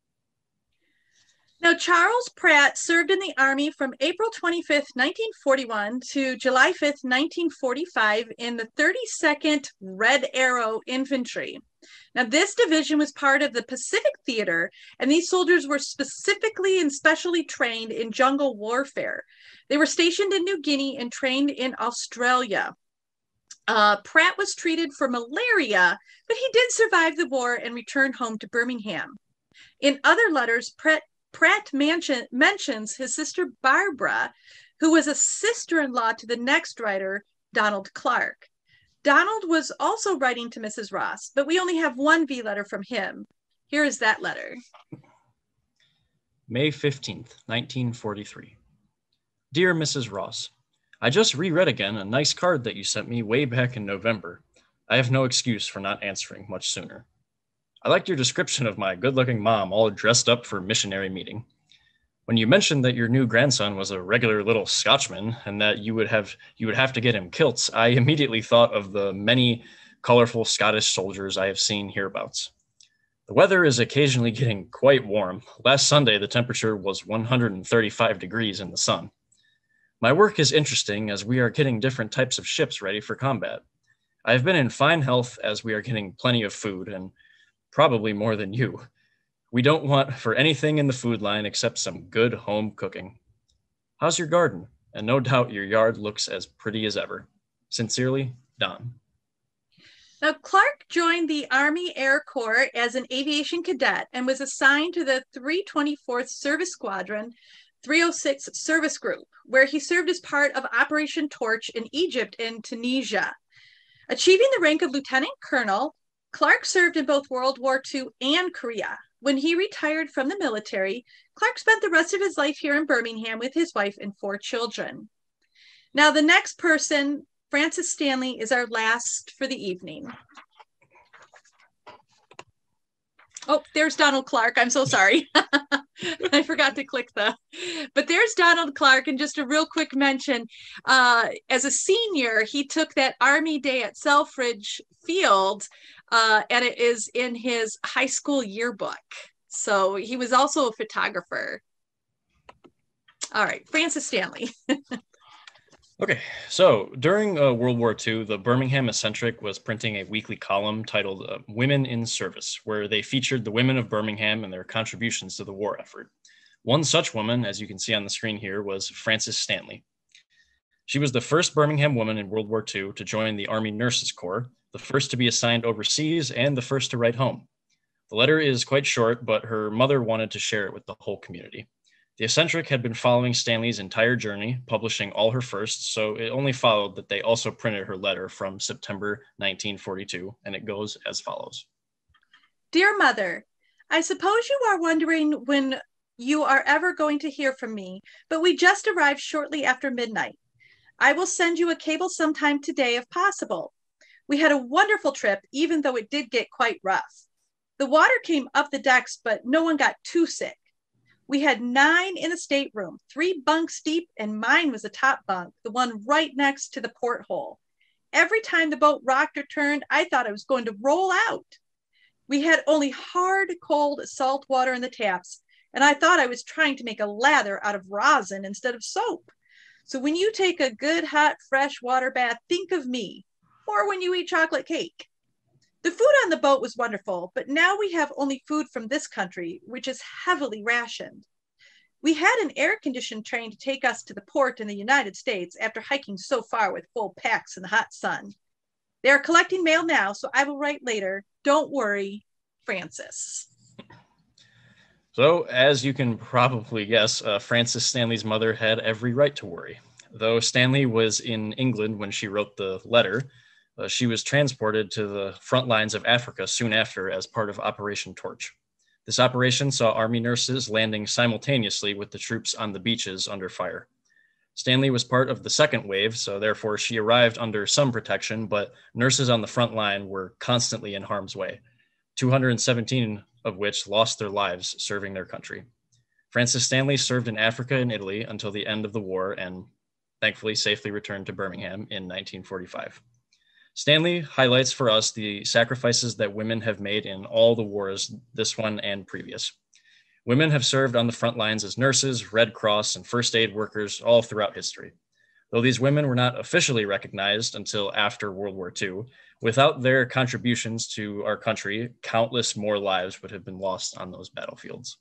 Now, Charles Pratt served in the Army from April 25th, 1941 to July 5th, 1945 in the 32nd Red Arrow Infantry. Now, this division was part of the Pacific Theater, and these soldiers were specifically and specially trained in jungle warfare. They were stationed in New Guinea and trained in Australia. Pratt was treated for malaria, but he did survive the war and returned home to Birmingham. In other letters, Pratt mentions his sister Barbara, who was a sister-in-law to the next writer, Donald Clark. Donald was also writing to Mrs. Ross, but we only have one V letter from him. Here is that letter. May 15th, 1943. Dear Mrs. Ross, I just reread again a nice card that you sent me way back in November. I have no excuse for not answering much sooner. I liked your description of my good-looking mom all dressed up for missionary meeting. When you mentioned that your new grandson was a regular little Scotchman and that you would have to get him kilts, I immediately thought of the many colorful Scottish soldiers I have seen hereabouts. The weather is occasionally getting quite warm. Last Sunday, the temperature was 135 degrees in the sun. My work is interesting as we are getting different types of ships ready for combat. I have been in fine health as we are getting plenty of food and probably more than you. We don't want for anything in the food line except some good home cooking. How's your garden? And no doubt your yard looks as pretty as ever. Sincerely, Don. Now, Clark joined the Army Air Corps as an aviation cadet and was assigned to the 324th Service Squadron 306 Service Group, where he served as part of Operation Torch in Egypt and Tunisia. Achieving the rank of lieutenant colonel, Clark served in both World War II and Korea. When he retired from the military, Clark spent the rest of his life here in Birmingham with his wife and 4 children. Now, the next person, Francis Stanley, is our last for the evening. Oh, there's Donald Clark. I'm so sorry. I forgot to click but there's Donald Clark. And just a real quick mention, as a senior, he took that Army Day at Selfridge Field, and it is in his high school yearbook. So he was also a photographer. All right, Francis Stanley. Okay, so during World War II, the Birmingham Eccentric was printing a weekly column titled Women in Service, where they featured the women of Birmingham and their contributions to the war effort. One such woman, as you can see on the screen here, was Frances Stanley. She was the first Birmingham woman in World War II to join the Army Nurses Corps, the first to be assigned overseas, and the first to write home. The letter is quite short, but her mother wanted to share it with the whole community. The Eccentric had been following Stanley's entire journey, publishing all her firsts, so it only followed that they also printed her letter from September 1942, and it goes as follows. Dear Mother, I suppose you are wondering when you are ever going to hear from me, but we just arrived shortly after midnight. I will send you a cable sometime today if possible. We had a wonderful trip, even though it did get quite rough. The water came up the decks, but no one got too sick. We had 9 in the stateroom, 3 bunks deep, and mine was the top bunk, the one right next to the porthole. Every time the boat rocked or turned, I thought I was going to roll out. We had only hard, cold, salt water in the taps, and I thought I was trying to make a lather out of rosin instead of soap. So when you take a good, hot, fresh water bath, think of me, or when you eat chocolate cake. The food on the boat was wonderful, but now we have only food from this country, which is heavily rationed. We had an air-conditioned train to take us to the port in the United States after hiking so far with full packs in the hot sun. They are collecting mail now, so I will write later. Don't worry, Francis. So, as you can probably guess, Frances Stanley's mother had every right to worry. Though Stanley was in England when she wrote the letter, she was transported to the front lines of Africa soon after as part of Operation Torch. This operation saw Army nurses landing simultaneously with the troops on the beaches under fire. Stanley was part of the second wave, so therefore she arrived under some protection, but nurses on the front line were constantly in harm's way, 217 of which lost their lives serving their country. Frances Stanley served in Africa and Italy until the end of the war and thankfully safely returned to Birmingham in 1945. Stanley highlights for us the sacrifices that women have made in all the wars, this one and previous. Women have served on the front lines as nurses, Red Cross, and first aid workers all throughout history. Though these women were not officially recognized until after World War II, without their contributions to our country, countless more lives would have been lost on those battlefields.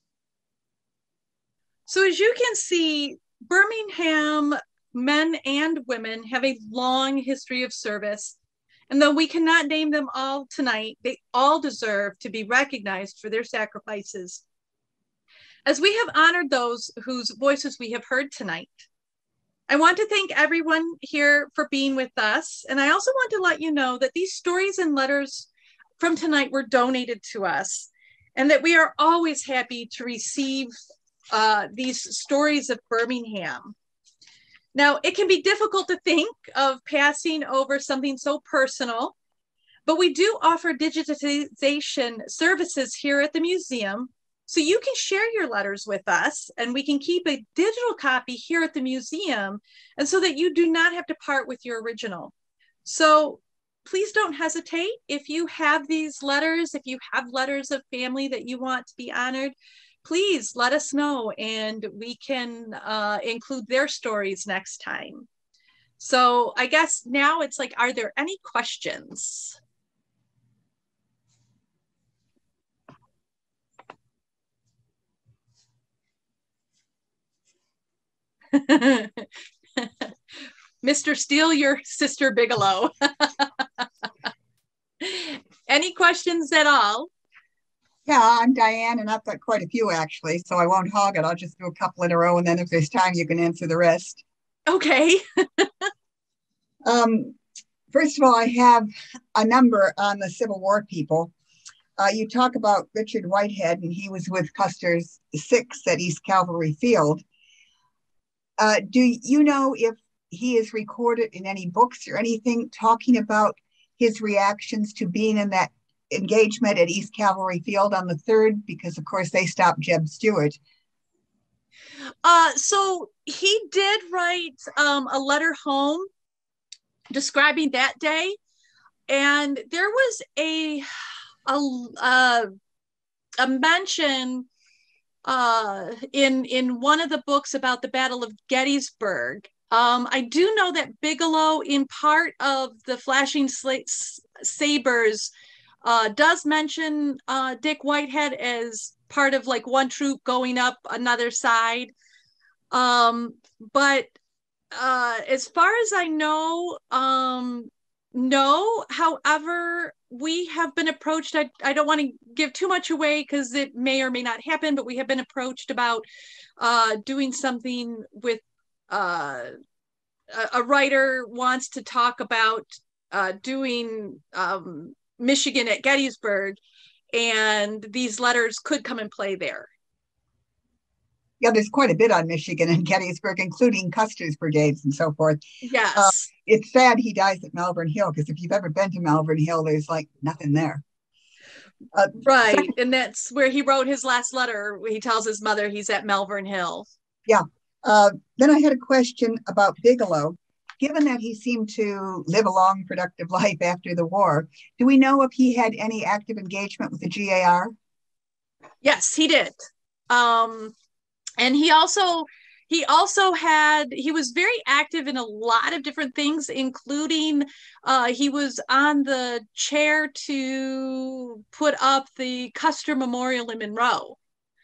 So as you can see, Birmingham men and women have a long history of service. And though we cannot name them all tonight, they all deserve to be recognized for their sacrifices. As we have honored those whose voices we have heard tonight, I want to thank everyone here for being with us. And I also want to let you know that these stories and letters from tonight were donated to us, and that we are always happy to receive these stories of Birmingham. Now, it can be difficult to think of passing over something so personal, but we do offer digitization services here at the museum, so you can share your letters with us, and we can keep a digital copy here at the museum, and so that you do not have to part with your original. So please don't hesitate. If you have these letters, if you have letters of family that you want to be honored, please let us know, and we can include their stories next time. So I guess now it's like, are there any questions? Mr. Steele, your sister Bigelow. Any questions at all? Yeah, I'm Diane, and I've got quite a few actually, so I won't hog it. I'll just do a couple in a row, and then if there's time, you can answer the rest. Okay. First of all, I have a number on the Civil War people. You talk about Richard Whitehead, and he was with Custer's 6th at East Cavalry Field. Do you know if he is recorded in any books or anything talking about his reactions to being in that engagement at East Cavalry Field on the 3rd? Because, of course, they stopped Jeb Stuart. So he did write a letter home describing that day. And there was a mention in one of the books about the Battle of Gettysburg. I do know that Bigelow, in part of the Flashing Sabers, does mention Dick Whitehead as part of like one troop going up another side. But as far as I know, no. However, we have been approached. I don't want to give too much away because it may or may not happen, but we have been approached about doing something with a writer wants to talk about doing Michigan at Gettysburg, and these letters could come and play there. Yeah, there's quite a bit on Michigan and Gettysburg, including Custer's brigades and so forth. Yes. It's sad he dies at Malvern Hill, because if you've ever been to Malvern Hill, there's like nothing there. Right. And that's where he wrote his last letter. He tells his mother he's at Malvern Hill. Yeah. Then I had a question about Bigelow. Given that he seemed to live a long, productive life after the war, do we know if he had any active engagement with the GAR? Yes, he did. And he was very active in a lot of different things, including he was on the chair to put up the Custer Memorial in Monroe.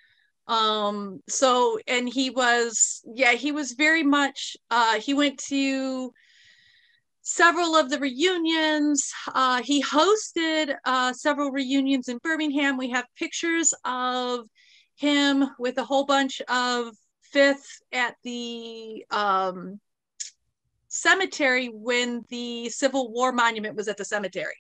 And he was very much, he went to several of the reunions. He hosted several reunions in Birmingham. We have pictures of him with a whole bunch of Fifth at the cemetery when the Civil War monument was at the cemetery.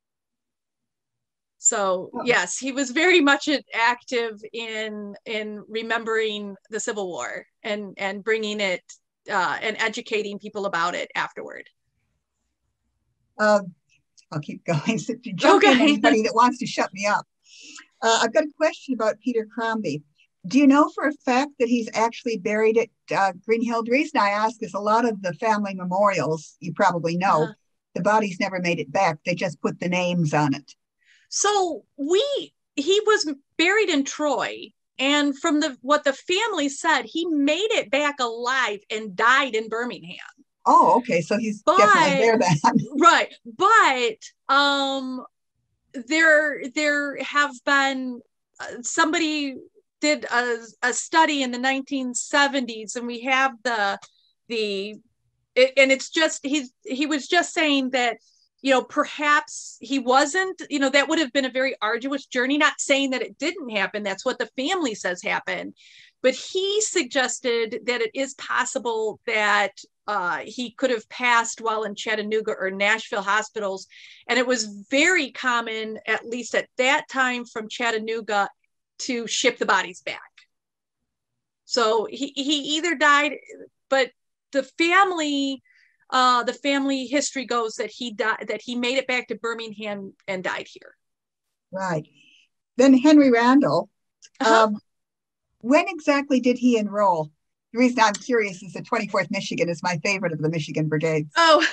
So yes, he was very much active in remembering the Civil War and bringing it and educating people about it afterward. I'll keep going. So jump in, anybody that wants to shut me up. I've got a question about Peter Crombie. Do you know for a fact that he's actually buried at Green Hill? The reason I ask is a lot of the family memorials, you probably know, the bodies never made it back. They just put the names on it. So he was buried in Troy, and from what the family said, he made it back alive and died in Birmingham. Oh, okay. So he's definitely there then. Right. But there have been somebody did a study in the 1970s, and we have and it's just he was just saying that, you know, perhaps he wasn't, you know, that would have been a very arduous journey. Not saying that it didn't happen. That's what the family says happened. But he suggested that it is possible that he could have passed while in Chattanooga or Nashville hospitals. And it was very common, at least at that time, from Chattanooga to ship the bodies back. So he either died, but the family history goes that he died, that he made it back to Birmingham and died here. Right. Then Henry Randall. When exactly did he enroll? The reason I'm curious is the 24th Michigan is my favorite of the Michigan brigades. Oh,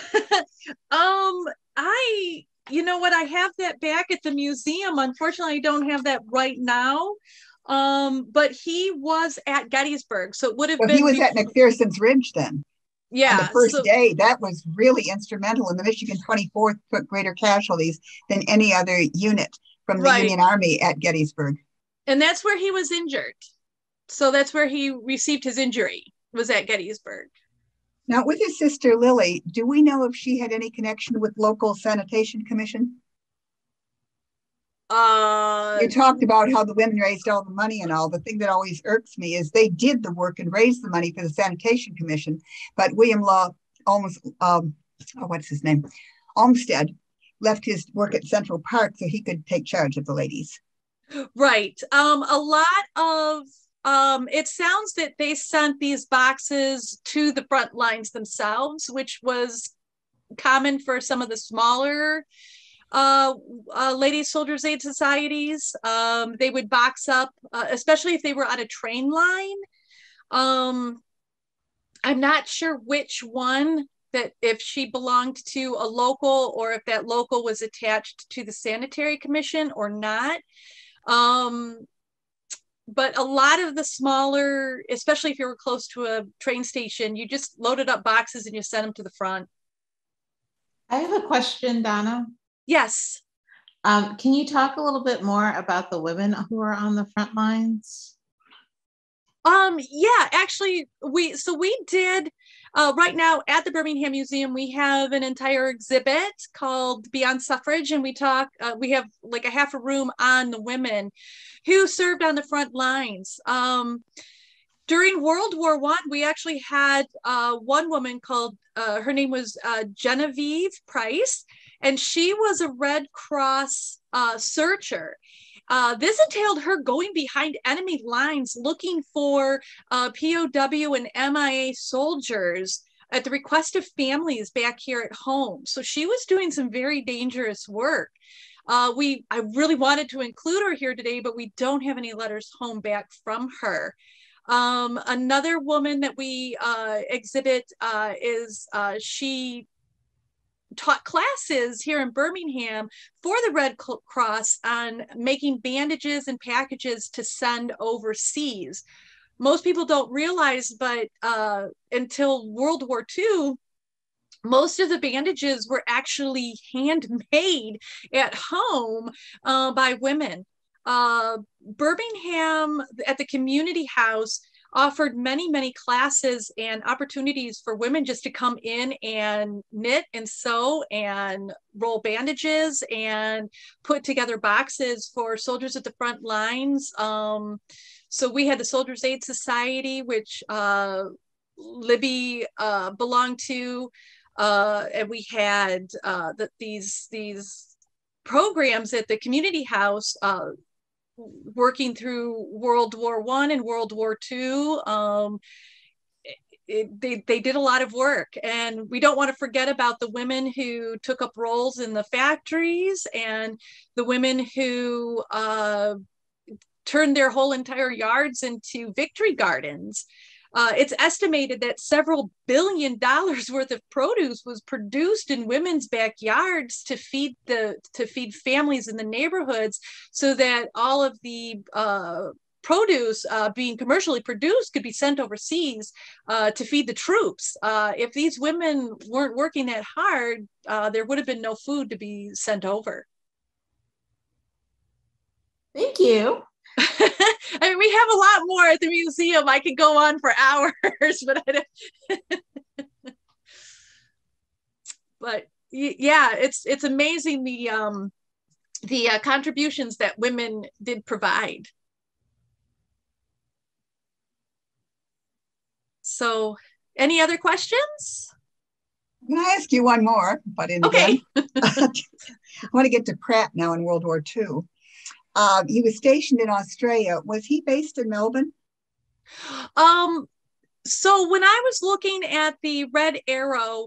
you know what? I have that back at the museum. Unfortunately, I don't have that right now. But he was at Gettysburg, so it would have been. He was at McPherson's Ridge then. Yeah. On the first day, that was really instrumental, and the Michigan 24th took greater casualties than any other unit from the Union Army at Gettysburg. And that's where he was injured. So that's where he received his injury, was at Gettysburg. Now, with his sister Lily, do we know if she had any connection with local sanitation commission? You talked about how the women raised all the money and all. The thing that always irks me is they did the work and raised the money for the sanitation commission, but William Law Olmsted left his work at Central Park so he could take charge of the ladies. Right. A lot of it sounds that they sent these boxes to the front lines themselves, which was common for some of the smaller ladies soldiers aid societies. They would box up, especially if they were on a train line. I'm not sure which one, that if she belonged to a local or if that local was attached to the sanitary commission or not. But a lot of the smaller, especially if you were close to a train station, you just loaded up boxes and you sent them to the front. I have a question, Donna. Yes. Can you talk a little bit more about the women who are on the front lines? Yeah, actually, we did, right now at the Birmingham Museum, we have an entire exhibit called Beyond Suffrage, and we have like a half a room on the women who served on the front lines. During World War I, we actually had one woman called, her name was Genevieve Price, and she was a Red Cross searcher. This entailed her going behind enemy lines looking for POW and MIA soldiers at the request of families back here at home. So she was doing some very dangerous work. I really wanted to include her here today, but we don't have any letters home back from her. Another woman that we exhibit is she taught classes here in Birmingham for the Red Cross on making bandages and packages to send overseas. Most people don't realize, but until World War II, most of the bandages were actually handmade at home by women. Birmingham at the community house offered many classes and opportunities for women just to come in and knit and sew and roll bandages and put together boxes for soldiers at the front lines. So we had the Soldiers Aid Society, which Libby belonged to, and we had these programs at the community house working through World War I and World War II. They did a lot of work, and we don't want to forget about the women who took up roles in the factories and the women who turned their whole entire yards into victory gardens. It's estimated that several $1 billion worth of produce was produced in women's backyards to feed families in the neighborhoods, so that all of the produce being commercially produced could be sent overseas to feed the troops. If these women weren't working that hard, there would have been no food to be sent over. Thank you. I mean, we have a lot more at the museum. I could go on for hours, but but yeah, it's amazing the contributions that women did provide. So, any other questions? Can I ask you one more? But in okay. I want to get to Pratt now in World War II. He was stationed in Australia. Was he based in Melbourne? So when I was looking at the Red Arrow,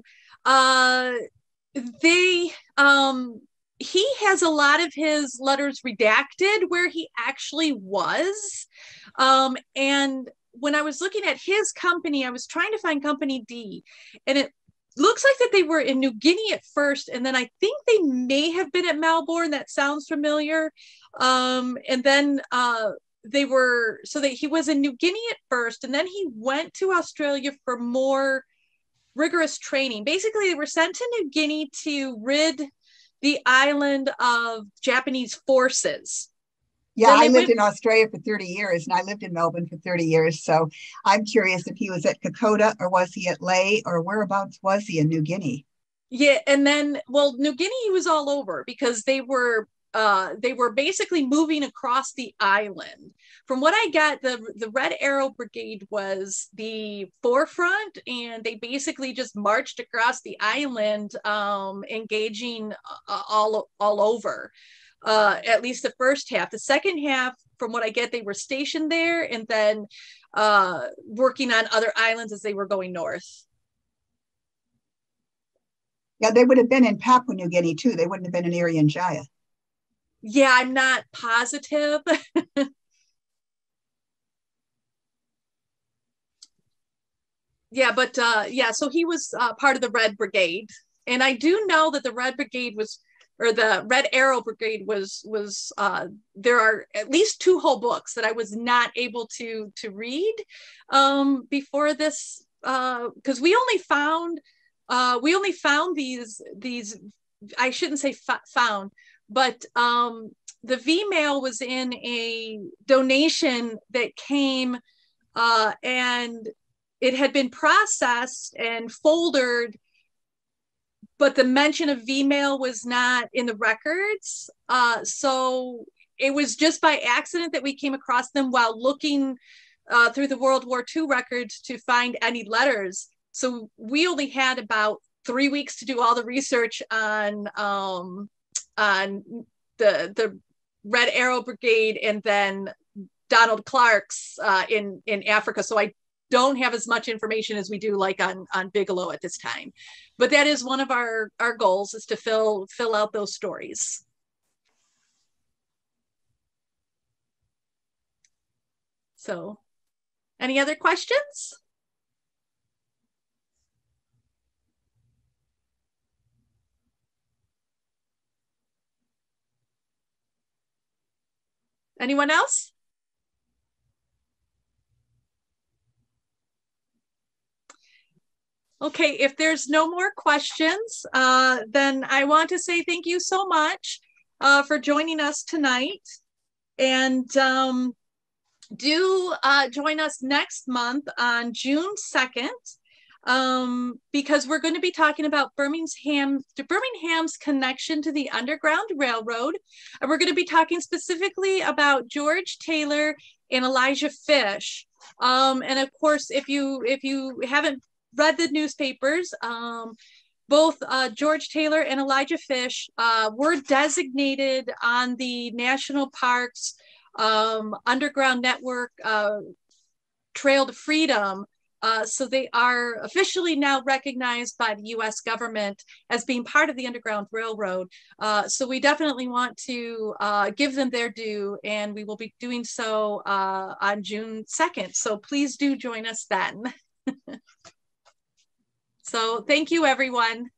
he has a lot of his letters redacted where he actually was. And when I was looking at his company, I was trying to find Company D, and it looks like that they were in New Guinea at first, and then I think they may have been at Melbourne. That sounds familiar. And then he was in New Guinea at first, and then he went to Australia for more rigorous training. Basically, they were sent to New Guinea to rid the island of Japanese forces. Yeah, I lived in Australia for 30 years, and I lived in Melbourne for 30 years. So I'm curious if he was at Kokoda, or was he at Lae, or whereabouts was he in New Guinea? Yeah, and then, well, New Guinea, he was all over because they were basically moving across the island. From what I got, the Red Arrow Brigade was the forefront, and they basically just marched across the island, engaging all over. At least the first half. The second half, from what I get, they were stationed there and then working on other islands as they were going north. Yeah, they would have been in Papua New Guinea too. They wouldn't have been in Irian Jaya. Yeah, I'm not positive. Yeah, but yeah, so he was part of the Red Brigade, and I do know that the Red Brigade was, or the Red Arrow Brigade was there are at least 2 whole books that I was not able to read before this, because we only found these I shouldn't say found, but the V-mail was in a donation that came, and it had been processed and foldered, but the mention of V-mail was not in the records. So it was just by accident that we came across them while looking through the World War II records to find any letters. So we only had about 3 weeks to do all the research on the Red Arrow Brigade and then Donald Clark's in Africa. So I don't have as much information as we do like on Bigelow at this time, but that is one of our goals, is to fill out those stories. So any other questions? Anyone else? Okay, if there's no more questions, then I want to say thank you so much for joining us tonight. And do join us next month on June 2nd, because we're going to be talking about Birmingham's connection to the Underground Railroad. And we're going to be talking specifically about George Taylor and Elijah Fish. And of course, if you haven't read the newspapers, both George Taylor and Elijah Fish were designated on the National Parks Underground Network Trail to Freedom. So they are officially now recognized by the US government as being part of the Underground Railroad. So we definitely want to give them their due, and we will be doing so on June 2nd. So please do join us then. So thank you, everyone.